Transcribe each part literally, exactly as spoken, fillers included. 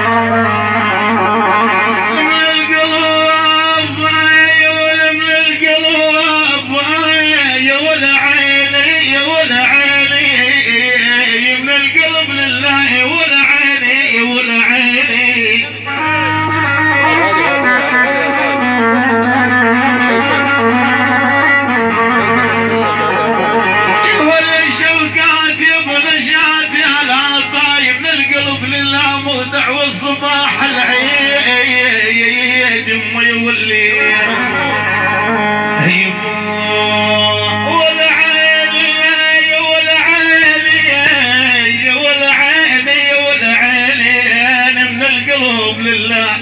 والصباح العيد ما يولي ولا عيني ولا عيني ولا عيني ولا عيني انا من القلب لله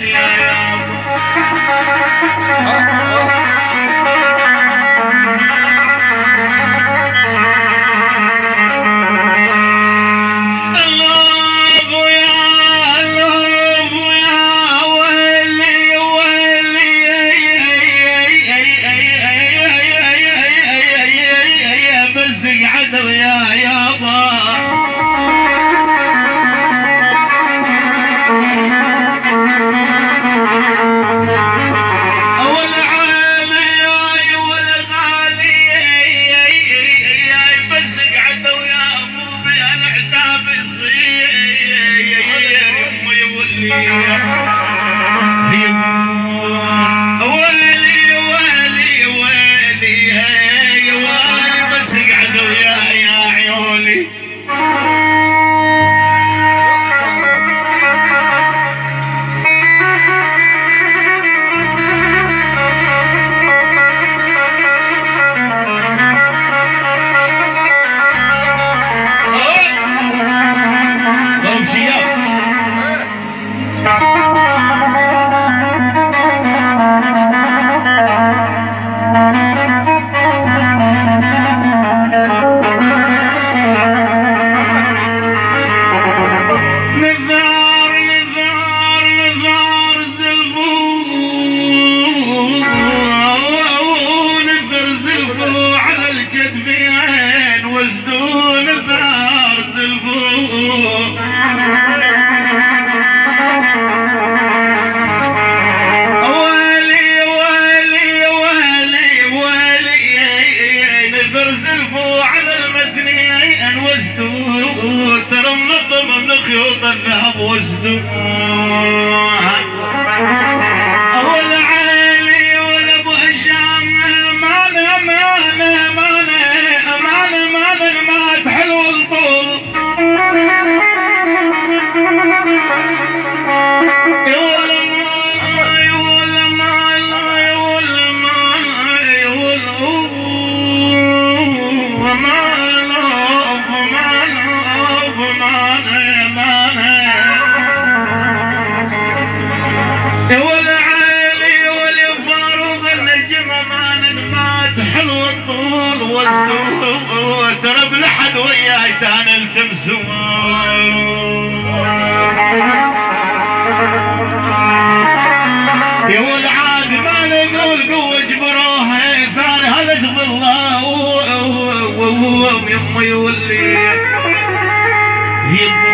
ترى منظمة من خيوط الذهب وازدوها ولا عالي ولا ابو هشام مانا مانا مانا مانا مانا ما تحلو الطول يا ولا مانا يا ولا مانا يا ولا مانا يا ولا مانا مانا مانا ولا عالي ولا فاروق النجمة مانا ما تحلو الطول وازدوه ترى بلحد وياي تانا التمسوه يا والعاد ما نقول قوة جبروها ثاني هذا جظلها ويما يولي